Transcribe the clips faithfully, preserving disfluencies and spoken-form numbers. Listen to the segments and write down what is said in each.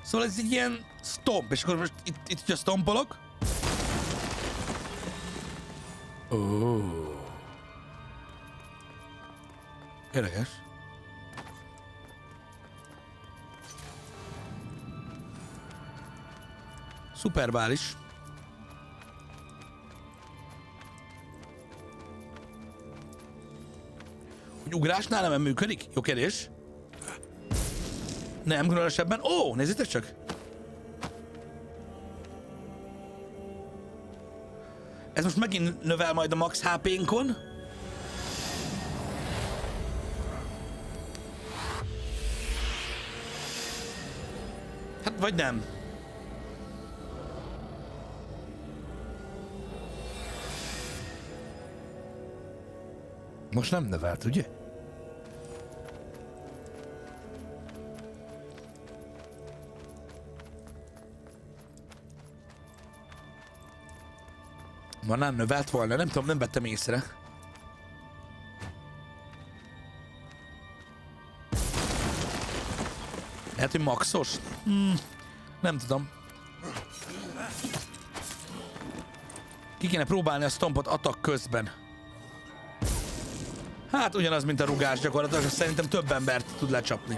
Szóval ez egy ilyen stomp, és akkor most itt, itt hogyha stompolok. Ó. Oh. Érdekes. Szuperbális. Hogy ugrásnál nem működik? Jó kérdés. Nem, különösebben. Ó, nézzétek csak! Ez most megint növel majd a max há pé-nkon. Hát, vagy nem. Most nem növelt, ugye? Ma nem növelt volna, nem tudom, nem vettem észre. Lehet, hogy maxos? Hmm, nem tudom. Ki kéne próbálni a stompot attack közben. Hát ugyanaz, mint a rugás gyakorlatilag, és szerintem több embert tud lecsapni.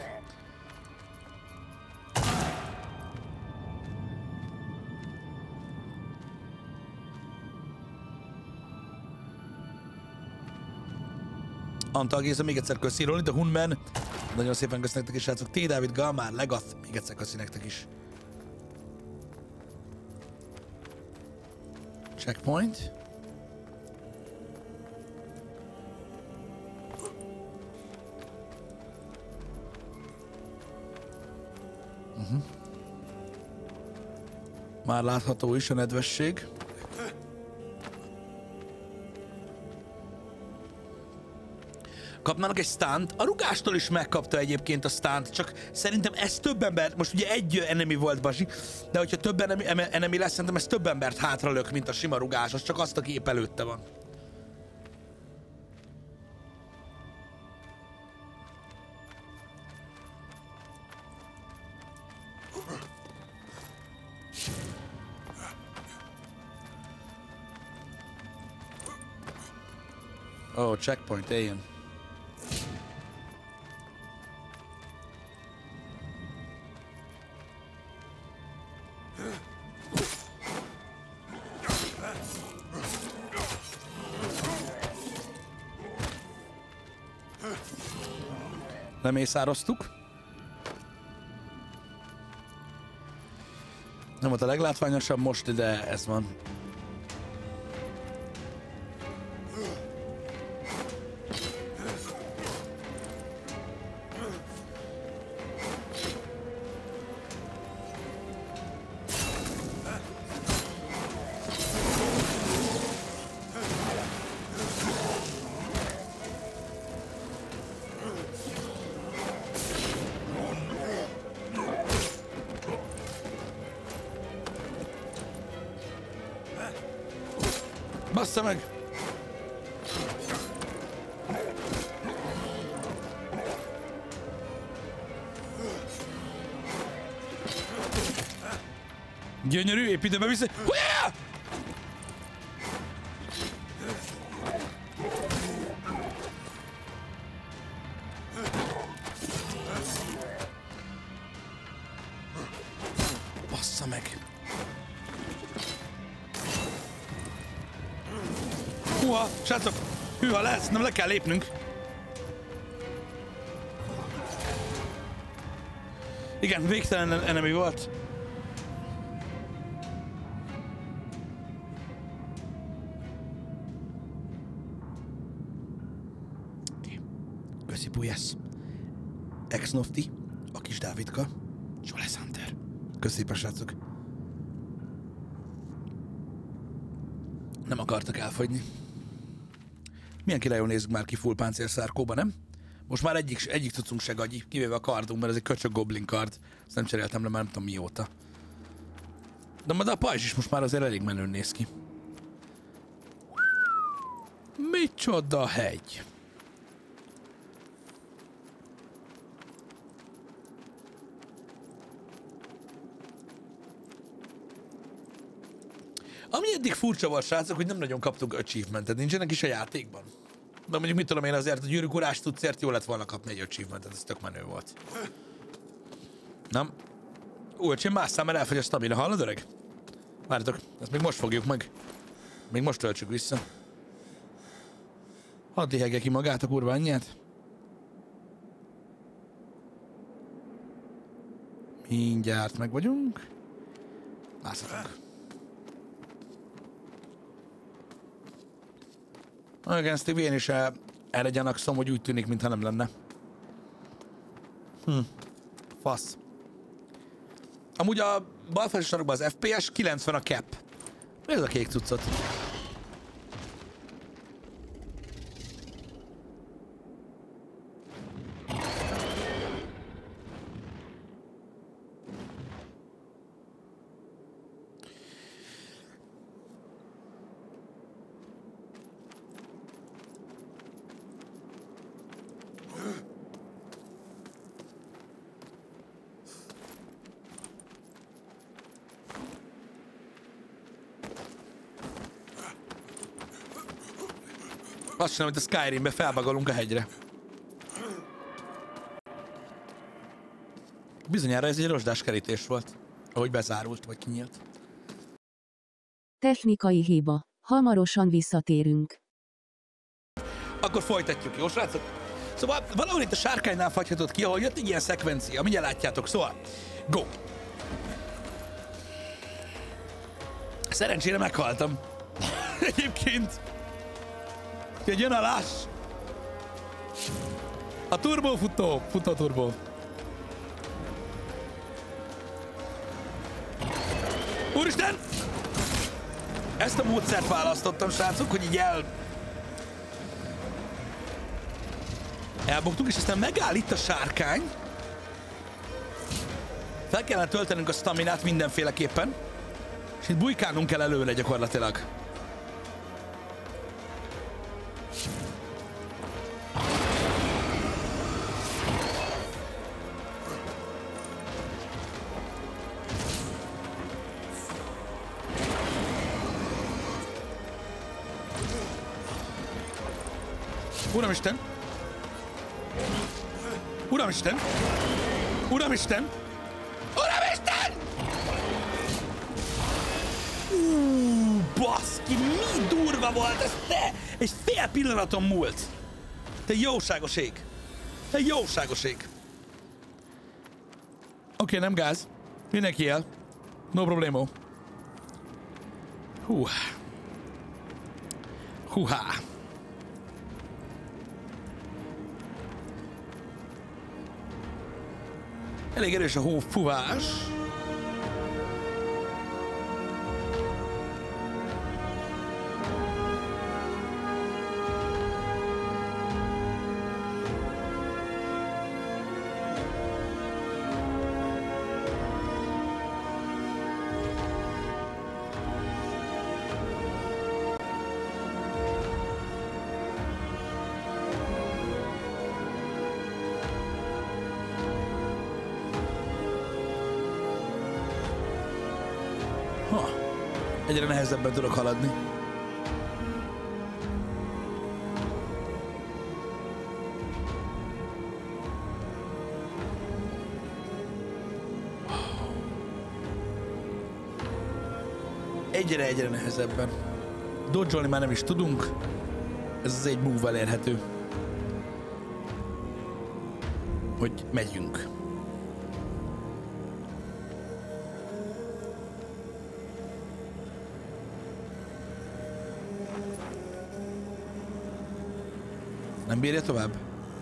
Antal Géza, még egyszer köszi, Ronny, de Hunman. Nagyon szépen köszi nektek is, srácok. T. Dávid, Galmár, Legath, még egyszer köszi nektek is. Checkpoint. Uh-huh. Már látható is a nedvesség. Kapnának egy stunt. A rugástól is megkapta egyébként a stunt, csak szerintem ez több ember, most ugye egy enemy volt, Basi, de hogyha több enemy, enemy lesz, szerintem ez több embert hátralök, mint a sima rugás, az csak azt a kép előtte van. Ó, oh, checkpoint, éljen. Lemészároztuk. Nem volt a leglátványosabb most, de ez van. Bassza meg! Gyönyörű, épp időben vissza... Hujjá! Bassza meg! Húha, srácok! Hűha lesz, nem le kell lépnünk. Igen, végtelen enemy volt. Köszi Pujász. Ex-Nofti, a kis Dávidka, Joles Hunter. Köszi szépen, srácok. Nem akartak elfogyni. Milyen királyul nézzük már ki full páncélszárkóba, nem? Most már egyik, egyik cuccunk se gagyi, kivéve a kardunk, mert ez egy köcsög goblin kard. Ezt nem cseréltem le, már nem tudom mióta. De, de a pajzs is most már azért elég menőn néz ki. Micsoda hegy! Ami eddig furcsa volt, srácok, hogy nem nagyon kaptunk achievementet, nincsenek is a játékban. De mondjuk mit tudom én, azért a gyűrűk urás tudszért jó lett volna kapni egy achievementet, ez tök menő volt. Nem? Ú, öcsém, másszál, mert elfogy a stamina, hallod öreg? Várjatok, ezt még most fogjuk meg. Még most töltsük vissza. Hadd lihegje ki magát a kurva anyját. Mindjárt meg vagyunk. Mászatok. Igen, Steve, én is erre gyanakszom, hogy úgy tűnik, mintha nem lenne. Hm. Fasz. Amúgy a balfelső sarokban az ef pé es, kilencven a cap. Mi ez a kék cuccot? Azt sem, hogy a Skyrimbe felbagolunk a hegyre. Bizonyára ez egy rozsdás kerítés volt, ahogy bezárult, vagy kinyílt. Technikai hiba. Hamarosan visszatérünk. Akkor folytatjuk, jó srácok? Szóval valahol itt a sárkánynál fagyhatott ki, ahol jött egy ilyen szekvencia, mindjárt látjátok, szóval go! Szerencsére meghaltam. Egyébként. Úgyhogy jön a láss. A turbó futó, futó turbó. Úristen! Ezt a módszert választottam, srácok, hogy így el... elbuktuk, és aztán megáll itt a sárkány. Fel kellene töltenünk a staminát mindenféleképpen. És itt bujkálnunk kell előre gyakorlatilag. Uramisten! Uramisten! Uramisten! Uramisten! Uuuuh, baszki, mi durva volt ez, te! Egy fél pillanaton múlt. Te jóságos ég. Te jóságos ég. Oké, okay, nem gáz. Mindenki el. No problémo. Hú. Húhá. Elég erős a hófúvás. Egyre nehezebben tudok haladni. Egyre-egyre nehezebben. Dodge-olni már nem is tudunk. Ez az egy move-val érhető. Hogy megyünk. Nem bírja tovább?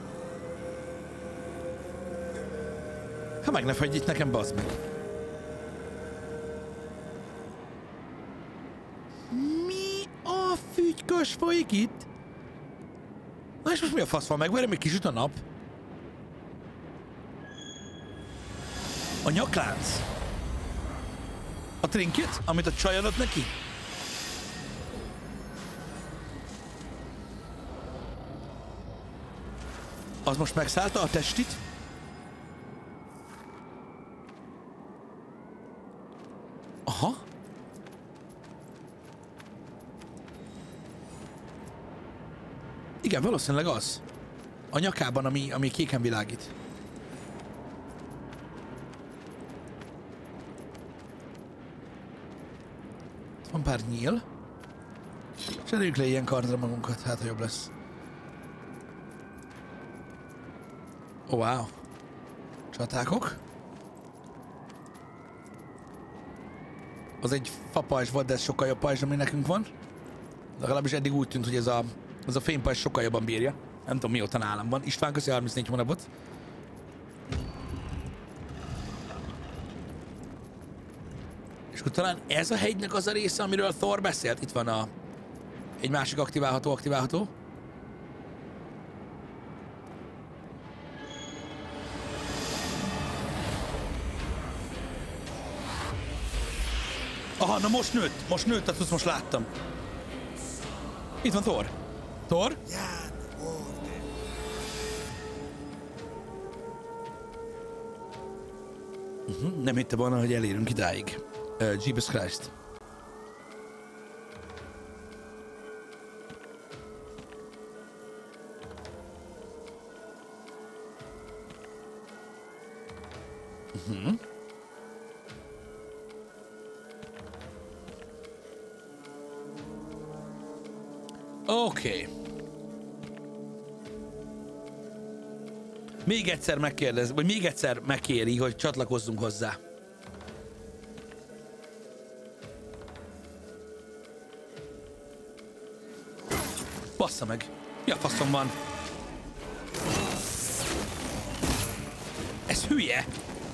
Ha meg ne fagyj itt nekem, bazd meg. Mi a fügykös folyik itt? Na és most mi a fasz van? Megverem, még kisüt a nap? A nyaklánc? A trinket, amit a csaj adott neki? Az most megszállta a testit? Aha. Igen, valószínűleg az. A nyakában, ami, ami kéken világít. Van pár nyíl. Cseréljük le ilyen kardra magunkat, hát ha jobb lesz. Oh, wow. Csatákok. Az egy fapajzs volt, de ez sokkal jobb pajzs, ami nekünk van. Legalábbis eddig úgy tűnt, hogy ez a, ez a fénypajzs sokkal jobban bírja. Nem tudom, mióta nálam van. István, köszi harmincnégy hónapot. És akkor talán ez a hegynek az a része, amiről Thor beszélt. Itt van a... egy másik aktiválható, aktiválható. Aha, na most nőtt. Most nőtt, tehát most láttam. Itt van Thor. Thor? Uh-huh. Nem hitte volna, hogy elérünk idáig. Uh, Jesus Christ. Uh-huh. Oké. Okay. Még egyszer megkérdez, vagy még egyszer megkéri, hogy csatlakozzunk hozzá. Bassza meg. Mi a faszom van? Ez hülye.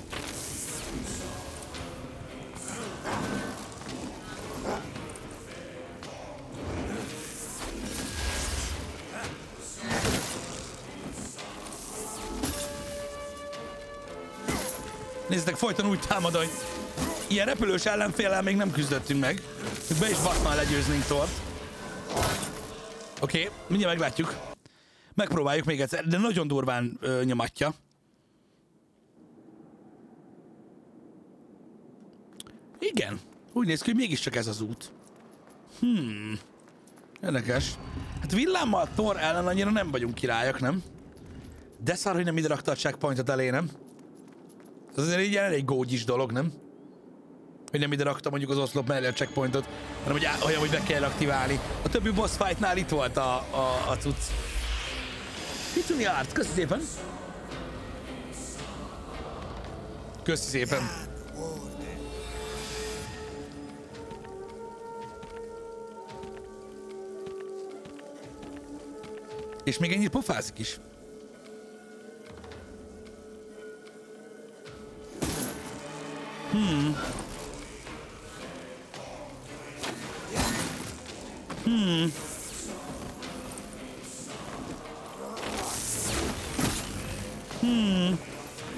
Nézzétek, folyton úgy támad, hogy ilyen repülős ellenféllel még nem küzdöttünk meg. Be is baszmán legyőznénk Thort. Oké, okay, mindjárt meglátjuk. Megpróbáljuk még egyszer, de nagyon durván ö, nyomatja. Igen, úgy néz ki, hogy mégiscsak ez az út. Hmm, érdekes. Hát villámmal Thor ellen annyira nem vagyunk királyok, nem? De szar, hogy nem ide rakta a checkpointot elé, nem? Ez azért egy elég gógyis dolog, nem? Hogy nem ide rakta mondjuk az oszlop mellé a checkpointot, hanem hogy á, olyan, hogy be kell aktiválni. A többi boss fightnál itt volt a, a, a cucc. Mit járt? Köszi szépen! Köszi szépen! És még ennyit pofázik is. Hmm. Hmm. Hmm.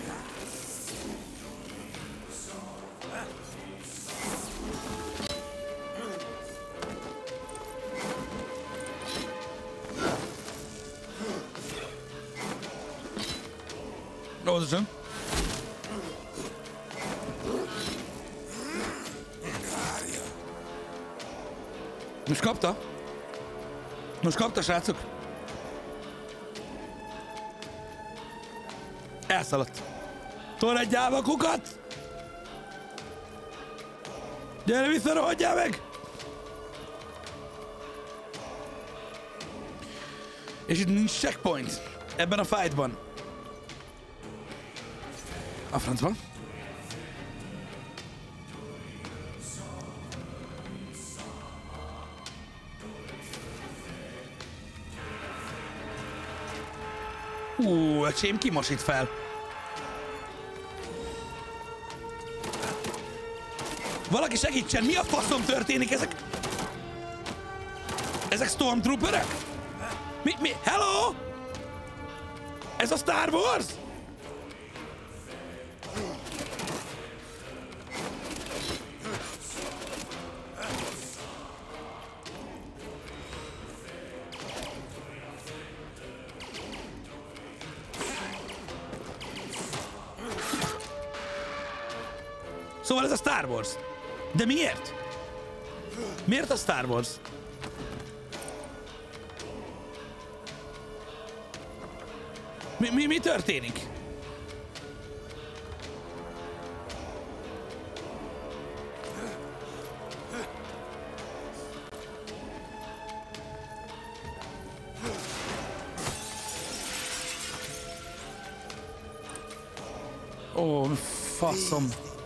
Óvatosan. Most kapta? Most kapta, srácok? Elszaladt. Tol egy gyáva kukat! Gyere vissza, rohadjál meg! És itt nincs checkpoint ebben a fightban. A francban. Hú, a csém kimosít fel. Valaki segítsen, mi a faszom történik? Ezek... Ezek Stormtrooperek? Mi, mi? Hello? Ez a Star Wars? Szóval ez a Star Wars. De miért? Miért a Star Wars? Mi, mi, mi történik? Ó, faszom.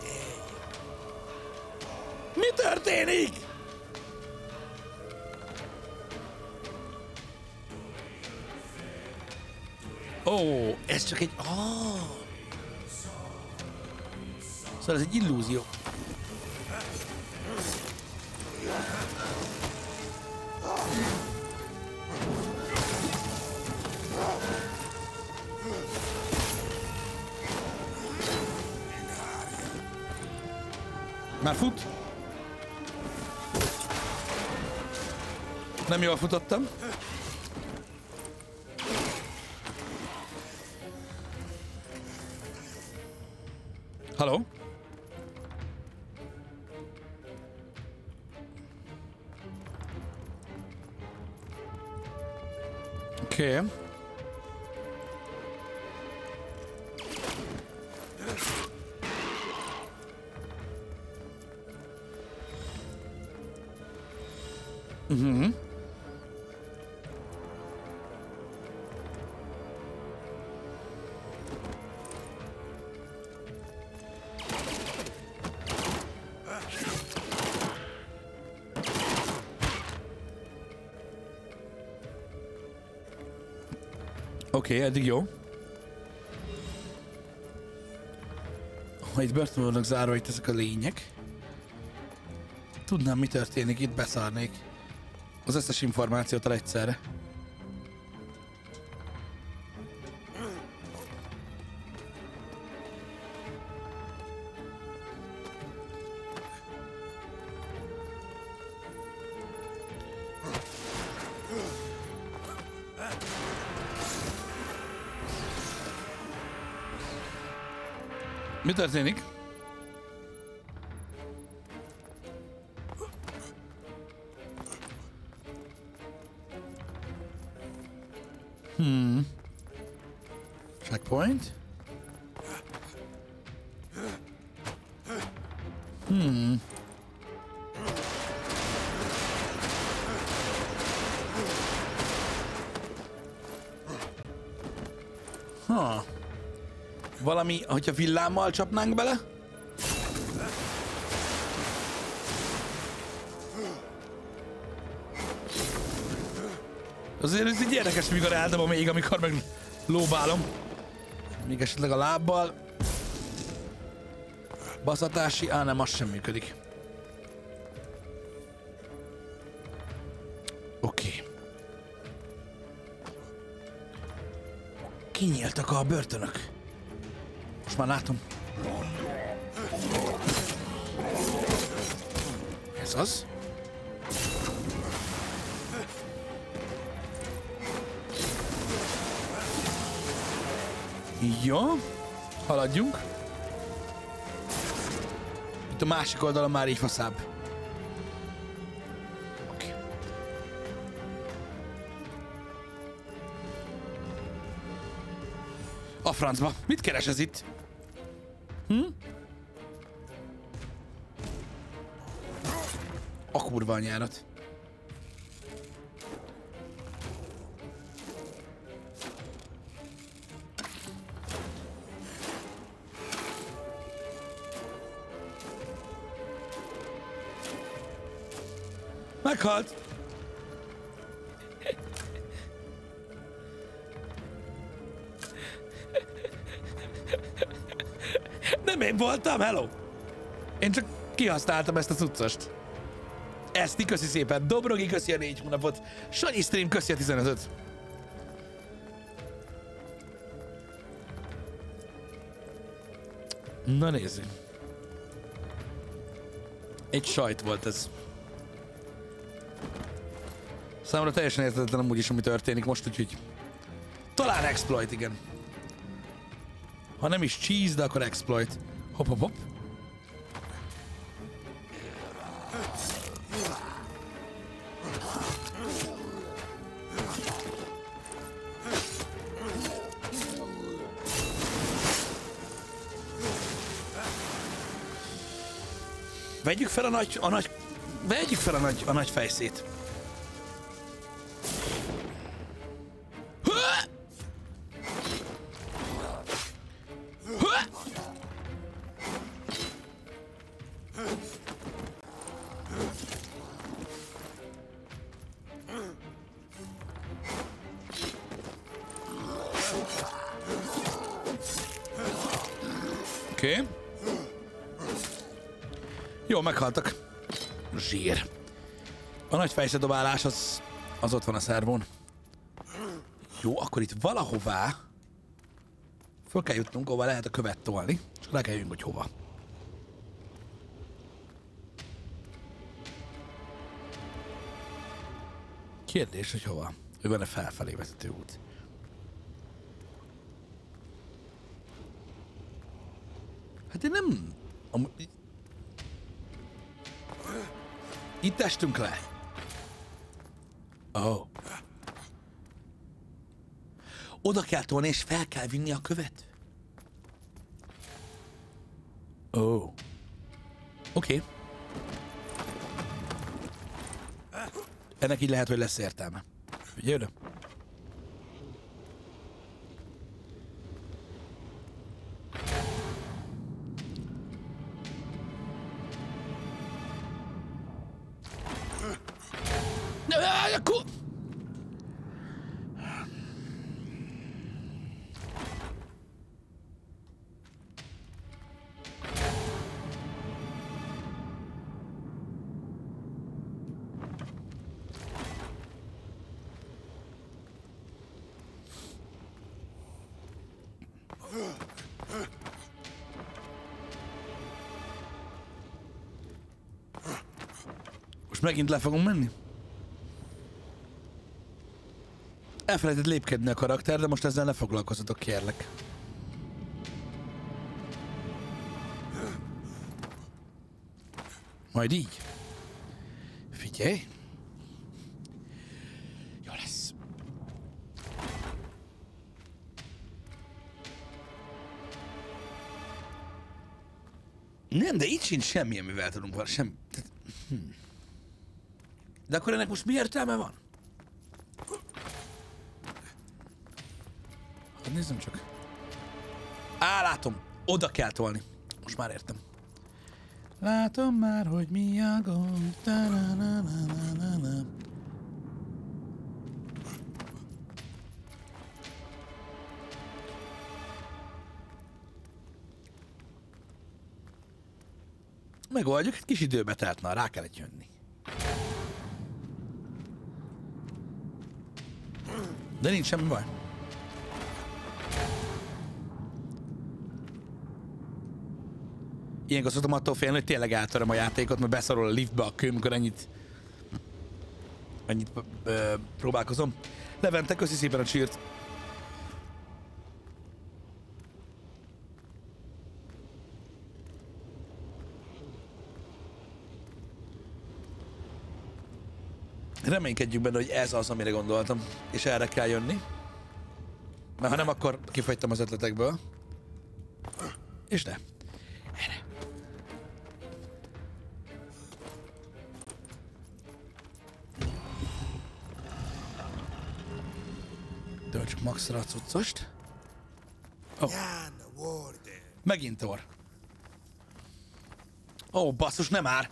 Mi történik? Ó, ez csak egy... Oh. Szóval ez egy illúzió. Már fut? Nem jól futottam. Halló? Oké. Okay. Mhm. Oké, okay, eddig jó. Ha itt börtönben vannak zárva itt ezek a lények, tudnám, mi történik, itt beszárnék. Az összes információt egyszerre. Mi történik? Hmm. Checkpoint. Hmm. Ha. Valami, hogyha villámmal csapnánk bele? Azért ez így érdekes, mikor eldobom még, amikor meg lóbálom. Még esetleg a lábbal. Baszatási, á nem, az sem működik. Oké. Okay. Kinyíltak a börtönök. Most már látom. Ez az. Jó. Haladjunk. Itt a másik oldalon már így faszább. Oké. Okay. A francba. Mit keres ez itt? Hm? A kurva anyárat. Meghalt. Nem én voltam, hello! Én csak kihasználtam ezt a cuccost. Eszti, köszi szépen. Dobrogi, köszi a négy hónapot. Sanyi Stream, köszi a tizenötöt. Na nézzük. Egy sajt volt ez. Számomra teljesen érthetetlen amúgy is, ami történik most, úgyhogy... Talán exploit, igen. Ha nem is cheese, de akkor exploit. Hop, hop, hop. Vegyük fel a nagy, a nagy, vegyük fel a nagy, a nagy fejszét. Oké. Okay. Jó, meghaltak. Zsír. A nagy fejszedobálás az, az ott van a szervón. Jó, akkor itt valahová föl kell jutnunk, ahova lehet a követ tolni, és rá kell jönnünk, hogy hova. Kérdés, hogy hova? Ő van-e felfelé vezető út? Hát én nem... Am... Itt estünk le. Oh. Oda kell tolni, és fel kell vinni a követ. Oh. Oké. Okay. Ennek így lehet, hogy lesz értelme. Figyelj oda. Akkor... Most megint le fogunk menni? Elfelejtett lépkedni a karakter, de most ezzel ne foglalkozzatok, kérlek. Majd így. Figyelj. Jó lesz. Nem, de itt sincs semmi, amivel tudunk valami. Sem... Hm. De akkor ennek most mi értelme van? Hát nézzem csak. Á, látom. Oda kell tolni. Most már értem. Látom már, hogy mi a gond. Megoldjuk, egy kis időbe telt már, rá kellett jönni. De nincs semmi baj. Ilyenkor szoktam attól félni, hogy tényleg eltöröm a játékot, mert beszarol a liftbe a kő, amikor ennyit, ennyit ö, próbálkozom. Levente, köszi szépen a csírt. Reménykedjük benne, hogy ez az, amire gondoltam, és erre kell jönni. Mert ha nem, akkor kifogytam az ötletekből. És de. Erre. Töltsük maxra a cuccost. Oh. Megint Thor. Ó, oh, basszus, nem már!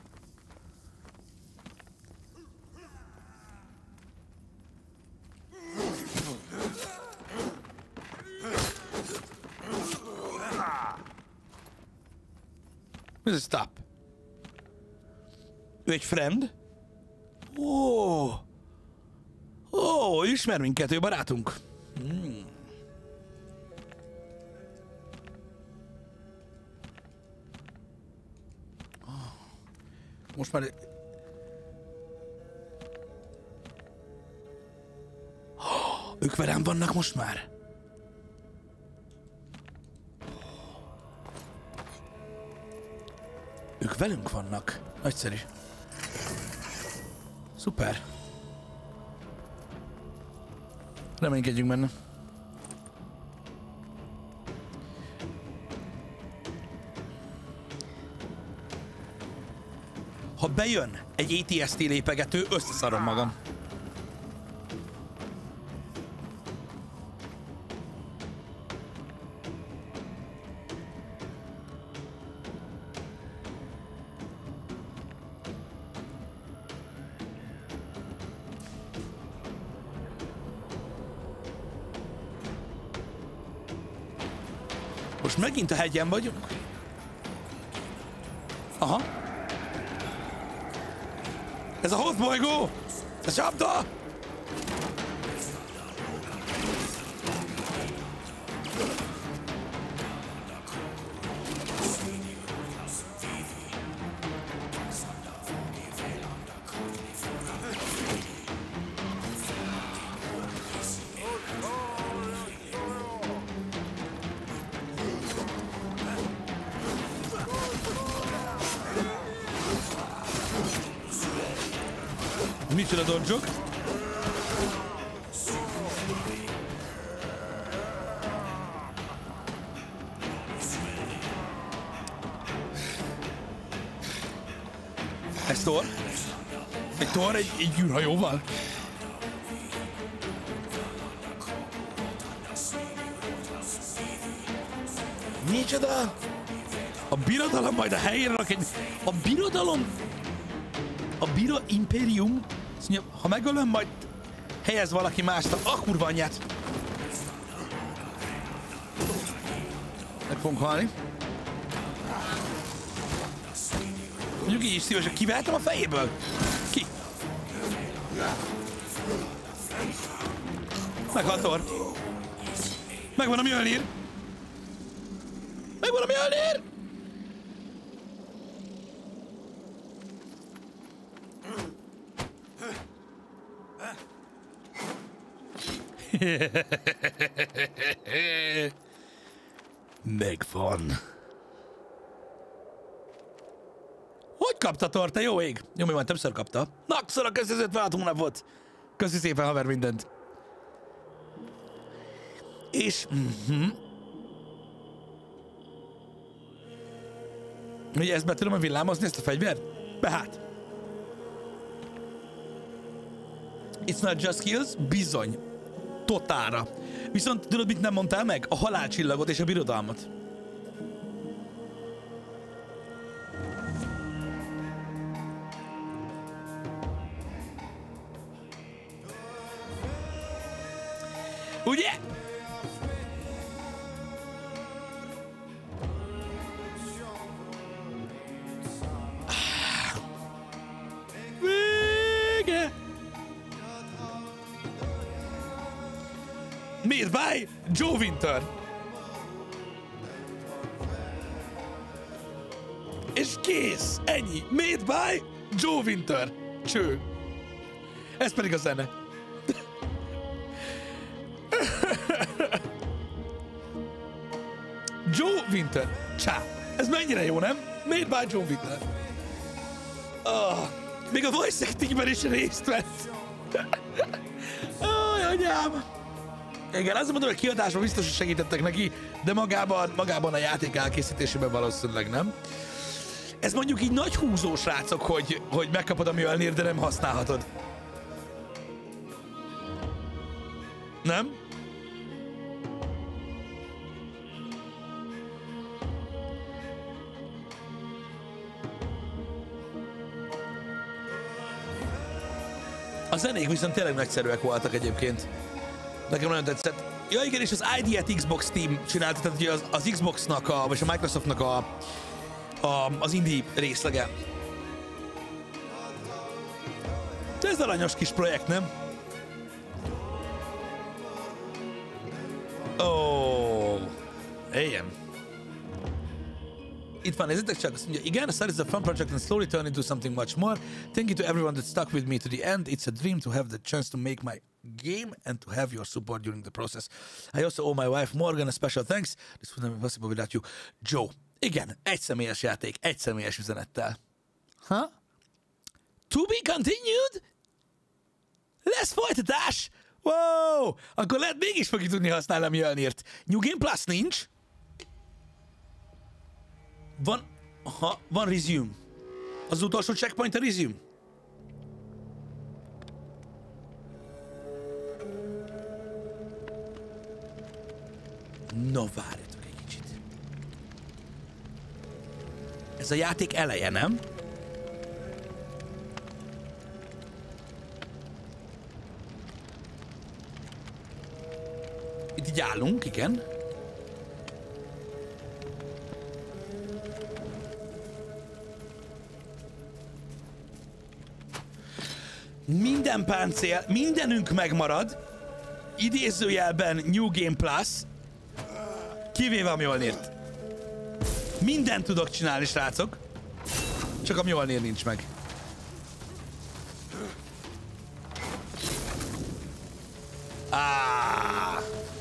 Ez stop. Ő egy friend? Ó, oh. Ó, oh, ismer minket, ő barátunk. Hmm. Most már... Oh, ők velem vannak most már? Ők velünk vannak. Nagyszerű. Szuper. Reménykedjünk benne. ha bejön egy á té es té lépegető, összeszarom magam. Most megint a hegyen vagyunk? Aha. Ez a hosszbolygó! Ez csapda! Micsoda doncsok? Ez Thor? Egy Thor egy, egy űrhajóval? Micsoda? A birodalom majd a helyére rak egy... A birodalom... A biro impérium... Ha megölöm, majd helyez valaki mást a kurva anyját. Meg fogunk halni. Mondjuk így is szívesen kivehetem a fejéből. Ki? Meghalt Thor. Megvan a Mjölnir. Megvan a Mjölnir. Megvan. Hogy kapta Thor, te jó ég? Jó, mi van, többször kapta. Nakszor a közözött váltunk napot. Köszi szépen, haver, mindent. És... Uh-huh. Ugye ezt be tudom villámozni, ezt a fegyvert? Behát. It's not just skills? Bizony. Totálra. Viszont tudod, mit nem mondtál meg? A halálcsillagot és a birodalmat. Ugye? Vége! Made by Joe Winter. És kész! Ennyi! Made by Joe Winter. Cső. Ez pedig a zene. Joe Winter. Csá. Ez mennyire jó, nem? Made by Joe Winter. Oh, még a voice actingben is részt vett. Ó, anyám. Igen, azt mondom, hogy kiadásban biztos, hogy segítettek neki, de magában, magában a játék elkészítésében valószínűleg nem. Ez mondjuk így nagy húzó, srácok, hogy, hogy megkapod a Mjölnir, de nem használhatod. Nem? A zenék viszont tényleg nagyszerűek voltak egyébként. Nekem nagyon tetszett. Ja igen, és az idét Xbox Team csinálta, tehát ugye az, az Xboxnak, a, vagy a Microsoftnak a, a, az indie részlege. De ez aranyos kis projekt, nem? Ó, oh, igen. Itt van, nézzétek csak, azt mondja, igen, I started a fun project and slowly turned into something much more. Thank you to everyone that stuck with me to the end. It's a dream to have the chance to make my game and to have your support during the process. I also owe my wife Morgan a special thanks. This wouldn't be possible without you. Joe. Igen, egy személyes játék, egy személyes üzenettel. Huh? To be continued? Lesz folytatás? Wow! Akkor lehet mégis fogjuk tudni használni a Mjölnirt. New Game Plus nincs? Van, aha, van resume. Az utolsó checkpoint a Elysium? No, várjatok egy kicsit. Ez a játék eleje, nem? Itt így állunk, igen. Minden páncél, mindenünk megmarad, idézőjelben New Game Plus, kivéve a Mjolnirt. Mindent tudok csinálni, srácok, csak a Mjolnir nincs meg. Ah.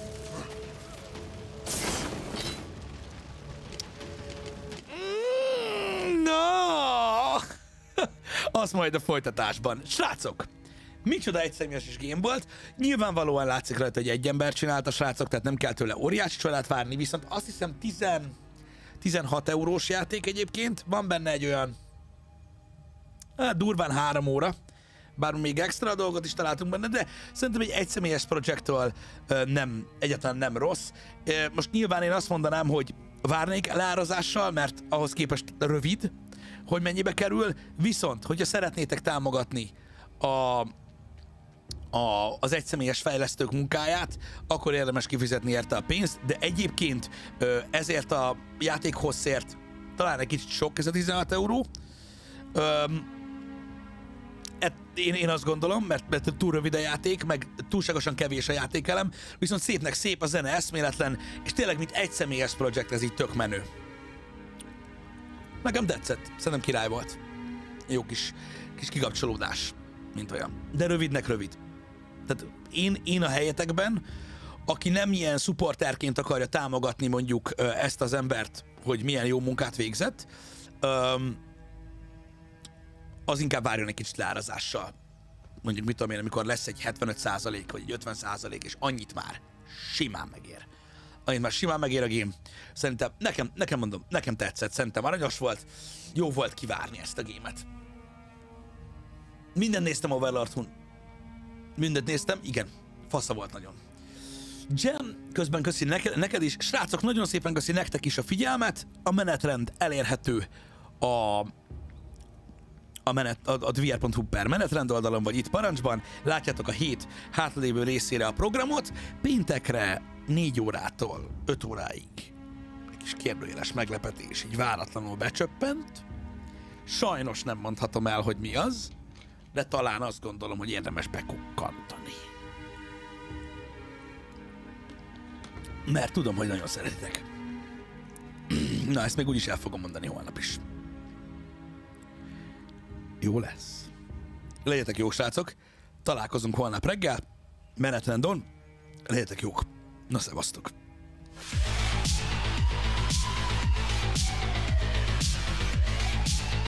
No! Az majd a folytatásban. Srácok, micsoda egyszemélyes is game volt. Nyilvánvalóan látszik rajta, hogy egy ember csinálta, srácok, tehát nem kell tőle óriási csodát várni, viszont azt hiszem tíz, tizenhat eurós játék egyébként. Van benne egy olyan hát, durván három óra, bár még extra dolgot is találtunk benne, de szerintem egy egyszemélyes projektől nem, egyáltalán nem rossz. Most nyilván én azt mondanám, hogy várnék leárazással, mert ahhoz képest rövid, hogy mennyibe kerül, viszont, hogyha szeretnétek támogatni a, a, az egyszemélyes fejlesztők munkáját, akkor érdemes kifizetni érte a pénzt, de egyébként ezért a játék hosszért talán egy kicsit sok ez a tizenhat euró. Én, én azt gondolom, mert, mert túl rövid a játék, meg túlságosan kevés a játékelem, viszont szépnek szép, a zene eszméletlen, és tényleg mint egyszemélyes projekt ez így tök menő. Nekem tetszett, szerintem király volt. Jó kis, kis kikapcsolódás, mint olyan. De rövidnek rövid. Tehát én, én a helyetekben, aki nem ilyen supporterként akarja támogatni mondjuk ezt az embert, hogy milyen jó munkát végzett, az inkább várjon egy kicsit leárazással. Mondjuk mit tudom én, amikor lesz egy hetvenöt százalék vagy egy ötven százalék, és annyit már simán megér. Annyit már simán megér a game. Szerintem, nekem, nekem mondom, nekem tetszett, szerintem aranyos volt, jó volt kivárni ezt a gémet. Mindent néztem Overlord-hun. Mindent néztem, igen, fasza volt nagyon. Jam, közben köszi neked, neked is. Srácok, nagyon szépen köszi nektek is a figyelmet. A menetrend elérhető a a, menet, a, a dvr pont hu per menetrend oldalon, vagy itt parancsban. Látjátok a hét hátralévő részére a programot. Péntekre négy órától öt óráig egy kis kérdőjeles meglepetés így váratlanul becsöppent. Sajnos nem mondhatom el, hogy mi az, de talán azt gondolom, hogy érdemes bekukkantani. Mert tudom, hogy nagyon szeretitek. Na, ezt még úgyis el fogom mondani holnap is. Jó lesz. Legyetek jók, srácok. Találkozunk holnap reggel. Menetrendon. Legyetek jók. Na, szevasztok.